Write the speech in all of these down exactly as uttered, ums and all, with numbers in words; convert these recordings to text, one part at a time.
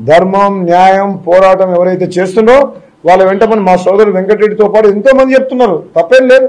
ధర్మం న్యాయం పోరాటం ఎవరైతే చేస్తుండో వాళ్ళ వెంట మన మా సోదరుడు వెంకటరెడ్డితో పాటు ఎంతో మంది చెప్తున్నారు, తప్పేం లేదు.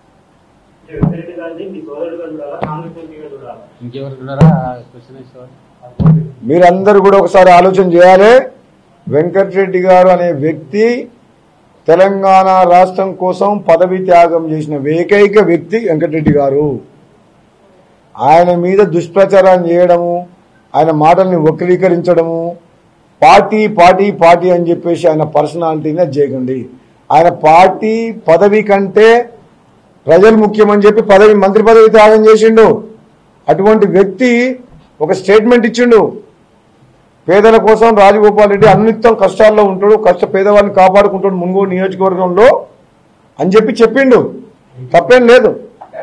మీరందరూ కూడా ఒకసారి ఆలోచన చేయాలి. వెంకటరెడ్డి గారు అనే వ్యక్తి తెలంగాణ రాష్ట్రం కోసం పదవి త్యాగం చేసిన ఏకైక వ్యక్తి వెంకటరెడ్డి గారు. ఆయన మీద దుష్ప్రచారం చేయడము, ఆయన మాటల్ని వక్రీకరించడము, పార్టీ పార్టీ పార్టీ అని చెప్పేసి ఆయన పర్సనాలిటీనే చేయకండి. ఆయన పార్టీ పదవి కంటే ప్రజలు ముఖ్యమని చెప్పి పదవి మంత్రి పదవి త్యాగం చేసిండు. అటువంటి వ్యక్తి ఒక స్టేట్మెంట్ ఇచ్చిండు, పేదల కోసం రాజగోపాల్ రెడ్డి అన్నిత్యం కష్టాల్లో ఉంటాడు, కష్ట పేదవాళ్ళని కాపాడుకుంటాడు మున్గోడు నియోజకవర్గంలో అని చెప్పి చెప్పిండు, తప్పేం లేదు.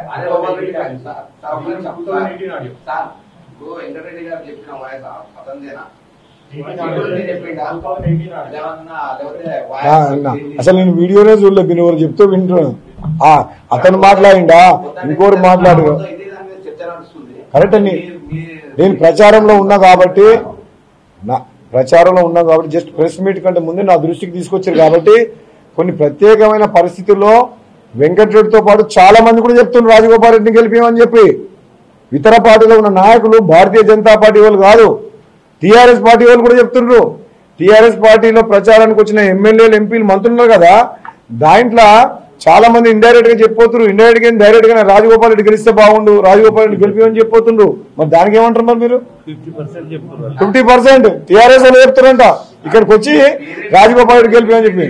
అసలు నేను వీడియోనే చూడలే, మీరు ఎవరు చెప్తూ వింటున్నాను. అతను మాట్లాడిండా ఇంకోరు మాట్లాడు, కరెక్ట్ అండి. నేను ప్రచారంలో ఉన్నా కాబట్టి నా ప్రచారంలో ఉన్నా కాబట్టి జస్ట్ ప్రెస్ మీట్ కంటే ముందే నా దృష్టికి తీసుకొచ్చారు కాబట్టి కొన్ని ప్రత్యేకమైన పరిస్థితుల్లో వెంకటరెడ్డితో పాటు చాలా మంది కూడా చెప్తున్నారు రాజగోపాల్ రెడ్డిని గెలిపామని చెప్పి. ఇతర పార్టీలో ఉన్న నాయకులు భారతీయ జనతా పార్టీ వాళ్ళు కాదు, టీఆర్ఎస్ పార్టీ వాళ్ళు కూడా చెప్తున్నారు. టీఆర్ఎస్ పార్టీలో ప్రచారానికి వచ్చిన ఎమ్మెల్యేలు ఎంపీలు మంత్రులు కదా, దాంట్లో చాలా మంది ఇండైరెక్ట్ గా చెప్పిపోతున్నారు. ఇండైరెక్ట్ గా డైరెక్ట్ గా రాజగోపాల్ రెడ్డి గెలిస్తే బాగుండు, రాజగోపాల్ రెడ్డి గెలిపామని చెప్పిపోతుండ్రు. మరి దానికి ఏమంటారు మరి మీరు? ఫిఫ్టీ పర్సెంట్ టీఆర్ఎస్ వాళ్ళు చెప్తారంట, ఇక్కడికి వచ్చి రాజగోపాల్ రెడ్డి గెలిపామని చెప్పి.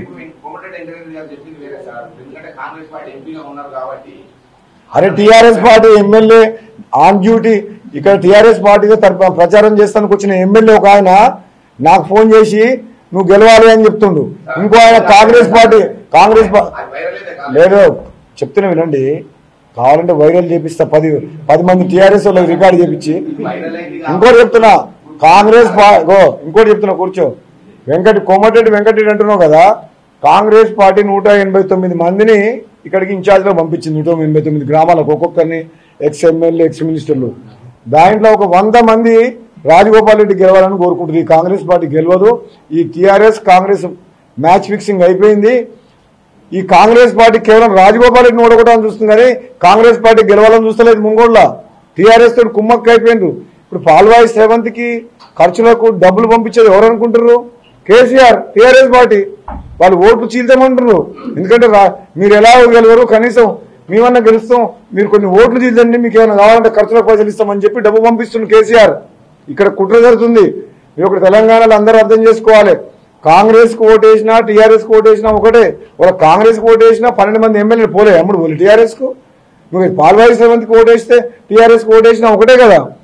అరే TRS party MLA on duty ఇక్కడ టీఆర్ఎస్ పార్టీగా ప్రచారం చేస్తానికి వచ్చిన ఎమ్మెల్యే ఒక ఆయన నాకు ఫోన్ చేసి నువ్వు గెలవాలి అని చెప్తుండు. ఇంకో ఆయన కాంగ్రెస్ పార్టీ కాంగ్రెస్ లేదు చెప్తున్నా వినండి, కావాలంటే వైరల్ చేపిస్తా, పది పది మంది టీఆర్ఎస్ వాళ్ళకి రికార్డు చేపించి. ఇంకోటి చెప్తున్నా, కాంగ్రెస్ ఇంకోటి చెప్తున్నా కూర్చో, వెంకట కోమటిరెడ్డి వెంకటరెడ్డి అంటున్నావు కదా, కాంగ్రెస్ పార్టీ నూట ఎనభై తొమ్మిది మందిని ఇక్కడికి ఇన్ఛార్జ్లో పంపించింది. నూట ఎనభై తొమ్మిది గ్రామాలకు ఒక్కొక్కరిని, ఎక్స్ ఎమ్మెల్యే ఎక్స్ మినిస్టర్లు. దాంట్లో ఒక వంద మంది రాజగోపాల్ రెడ్డి గెలవాలని కోరుకుంటుంది. ఈ కాంగ్రెస్ పార్టీ గెలవదు. ఈ టీఆర్ఎస్ కాంగ్రెస్ మ్యాచ్ ఫిక్సింగ్ అయిపోయింది. ఈ కాంగ్రెస్ పార్టీ కేవలం రాజగోపాల్ రెడ్డిని ఓడగొట్టాలని చూస్తుంది కానీ కాంగ్రెస్ పార్టీ గెలవాలని చూస్తలేదు. ముంగోళ్ళ టీఆర్ఎస్ తోటి కుమ్మక్క అయిపోయింది. ఇప్పుడు పాల్వాయి శ్రవంత్ కి ఖర్చులకు డబ్బులు పంపించేది ఎవరు అనుకుంటారు? KCR, TRS party. వాళ్ళు ఓట్లు చీల్చామంటారు. ఎందుకంటే మీరు ఎలా గెలవరు, కనీసం మేమన్నా గెలుస్తాం, మీరు కొన్ని ఓట్లు చీల్చండి, మీకు ఏమైనా కావాలంటే ఖర్చులకు పైసలు ఇస్తామని చెప్పి డబ్బు పంపిస్తున్నారు కేసీఆర్. ఇక్కడ కుట్ర జరుగుతుంది. మీరు ఒకటి తెలంగాణలో అందరూ అర్థం చేసుకోవాలి, కాంగ్రెస్ కు ఓటేసినా టీఆర్ఎస్ కు ఓటేసినా ఒకటే. వాళ్ళ కాంగ్రెస్ కు ఓటేసినా పన్నెండు మంది ఎమ్మెల్యేలు పోలే అమ్ముడు పోలే టీఆర్ఎస్ కు. నువ్వు పాల్వాయి శ్రవంత్ కి ఓటేస్తే టీఆర్ఎస్ కు ఓటేసినా ఒకటే కదా.